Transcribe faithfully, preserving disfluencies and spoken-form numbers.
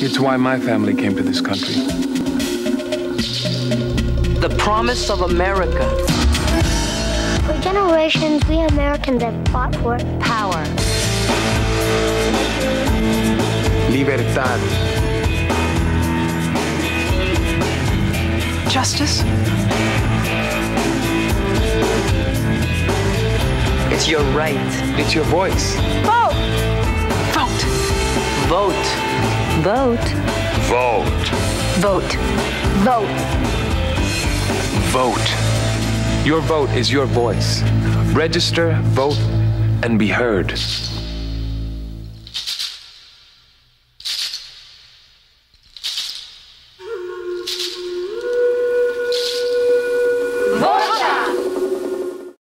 It's why my family came to this country. The promise of America. For generations, we Americans have fought for power. Libertad. Justice. It's your right. It's your voice. Vote! Vote! Vote! Vote! Vote. Vote! Vote! Vote. Your vote is your voice. Register, vote, and be heard.